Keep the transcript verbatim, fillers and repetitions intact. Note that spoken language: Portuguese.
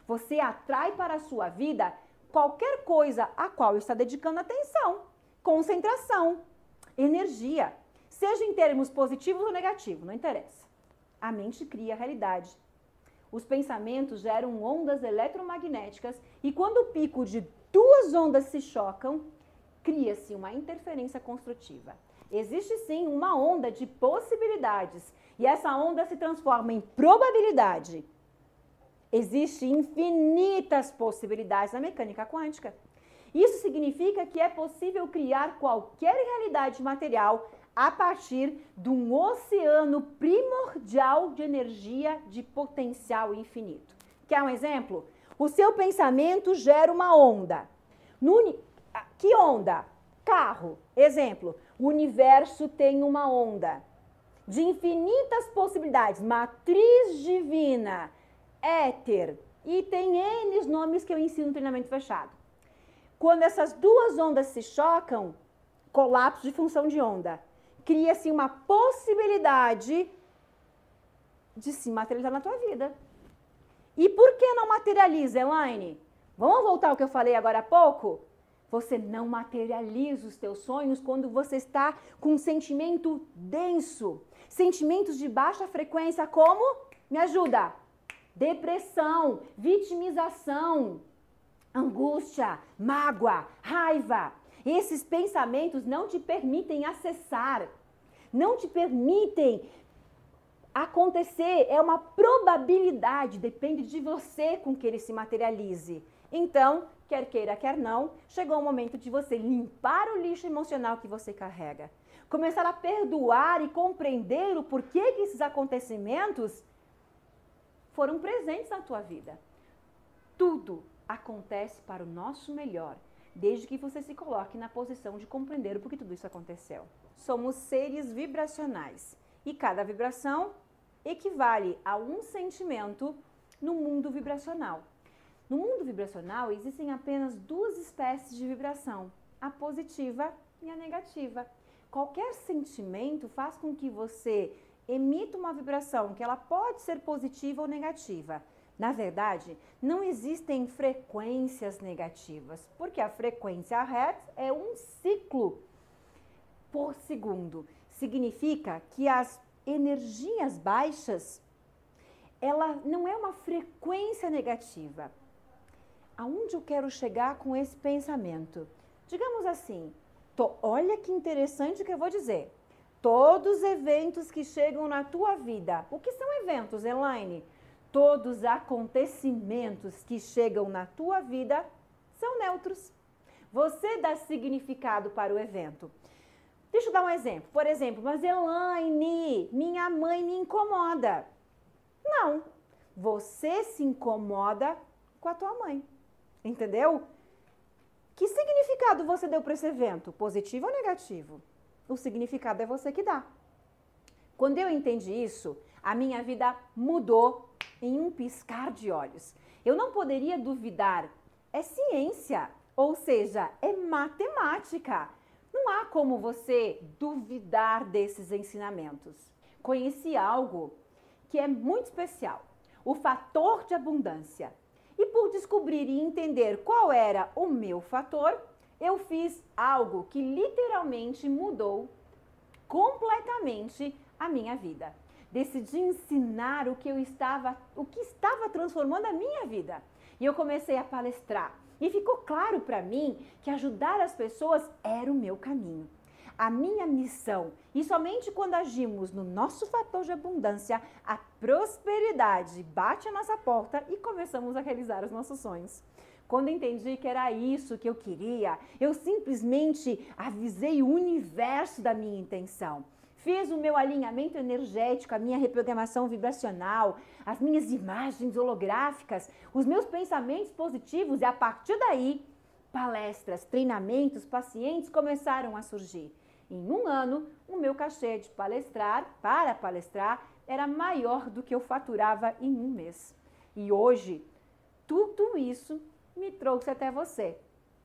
Você atrai para a sua vida qualquer coisa a qual está dedicando atenção, concentração, energia, seja em termos positivos ou negativos, não interessa. A mente cria a realidade. Os pensamentos geram ondas eletromagnéticas e quando o pico de duas ondas se chocam, cria-se uma interferência construtiva. Existe sim uma onda de possibilidades e essa onda se transforma em probabilidade. Existem infinitas possibilidades na mecânica quântica. Isso significa que é possível criar qualquer realidade material a partir de um oceano primordial de energia de potencial infinito. Quer um exemplo? O seu pensamento gera uma onda. No, que onda? Carro. Exemplo, o universo tem uma onda de infinitas possibilidades. Matriz divina, éter, e tem N nomes que eu ensino no treinamento fechado. Quando essas duas ondas se chocam, colapso de função de onda, cria-se uma possibilidade de se materializar na tua vida. E por que não materializa, Elaine? Vamos voltar ao que eu falei agora há pouco? Você não materializa os teus sonhos quando você está com um sentimento denso. Sentimentos de baixa frequência como? Me ajuda. Depressão, vitimização, angústia, mágoa, raiva. Esses pensamentos não te permitem acessar, não te permitem acontecer. É uma probabilidade, depende de você com que ele se materialize. Então, quer queira, quer não, chegou o momento de você limpar o lixo emocional que você carrega. Começar a perdoar e compreender o porquê que esses acontecimentos foram presentes na tua vida. Tudo acontece para o nosso melhor, desde que você se coloque na posição de compreender o porquê tudo isso aconteceu. Somos seres vibracionais e cada vibração equivale a um sentimento no mundo vibracional. No mundo vibracional existem apenas duas espécies de vibração, a positiva e a negativa. Qualquer sentimento faz com que você emita uma vibração que ela pode ser positiva ou negativa. Na verdade, não existem frequências negativas, porque a frequência Hertz é um ciclo por segundo. Significa que as energias baixas, ela não é uma frequência negativa. Aonde eu quero chegar com esse pensamento? Digamos assim, tô, olha que interessante o que eu vou dizer. Todos os eventos que chegam na tua vida, o que são eventos, Elaine? Todos os acontecimentos que chegam na tua vida são neutros. Você dá significado para o evento. Deixa eu dar um exemplo. Por exemplo, mas Elaine, minha mãe me incomoda. Não, você se incomoda com a tua mãe. Entendeu? Que significado você deu para esse evento? Positivo ou negativo? O significado é você que dá. Quando eu entendi isso, a minha vida mudou em um piscar de olhos. Eu não poderia duvidar. É ciência, ou seja, é matemática. Não há como você duvidar desses ensinamentos. Conheci algo que é muito especial, o fator de abundância. E por descobrir e entender qual era o meu fator, eu fiz algo que literalmente mudou completamente a minha vida. Decidi ensinar o que eu estava, o que estava transformando a minha vida. E eu comecei a palestrar. E ficou claro para mim que ajudar as pessoas era o meu caminho. A minha missão. E somente quando agimos no nosso fator de abundância, a prosperidade bate a nossa porta e começamos a realizar os nossos sonhos. Quando entendi que era isso que eu queria, eu simplesmente avisei o universo da minha intenção. Fiz o meu alinhamento energético, a minha reprogramação vibracional, as minhas imagens holográficas, os meus pensamentos positivos e a partir daí, palestras, treinamentos, pacientes começaram a surgir. Em um ano, o meu cachê de palestrar, para palestrar, era maior do que eu faturava em um mês. E hoje, tudo isso me trouxe até você.